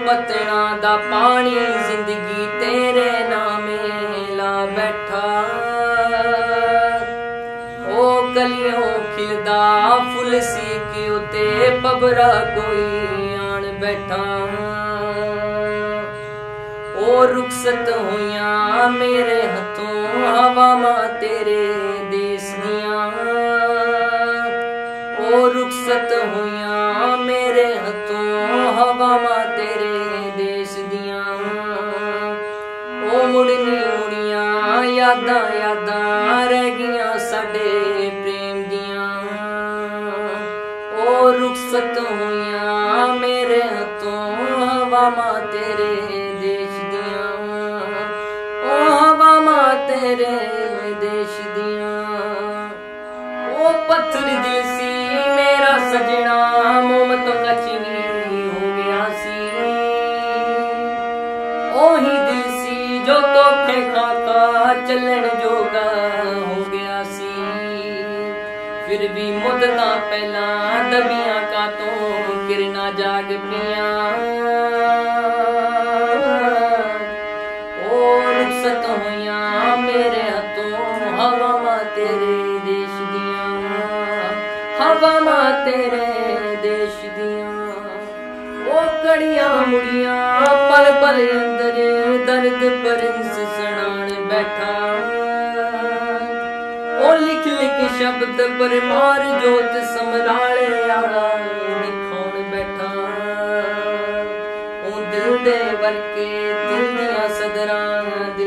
पतना दा पानी जिंदगी तेरे नामे ला बैठा। ओ कलियों खिलदा फुल सी के उते बबरा कोई आन बैठा। ओ रुखसत होइयां मेरे हथों हवावां तेरे देश दियां। ओ रुखसत होइयां मेरे हथों हवावां तेरे देश दियां। ओ मुड़नी मुड़ियां यादां यादां रह गियां साडे प्रेम दियां। ओ रुखसत होइयां मेरे हथों हवावां तेरे देश दियां। ओ हवावां तेरे देश दियां। ओ पत्थर दिल सी मेरा सजना मोहम्मद का चीनी हो गया सी। ओही दिल सी जो तोखे खाका चलन जोगा हो गया सी। फिर भी मुद्दतां पहला दबियां का तो किरना जाग पियां। ओ रुखसत होइयां मेरे हथों हवावां तेरे देश दियां। हवावां तेरे देश दियां। ओ कड़ियां मुड़ियां पल पल अंदर दर्द परिंस सनान बैठा। ओ लिख लिख शब्द पर मार जोत समराले आला लिखौन बैठा। ओ दिल दे वर्के दिल दियां सदरां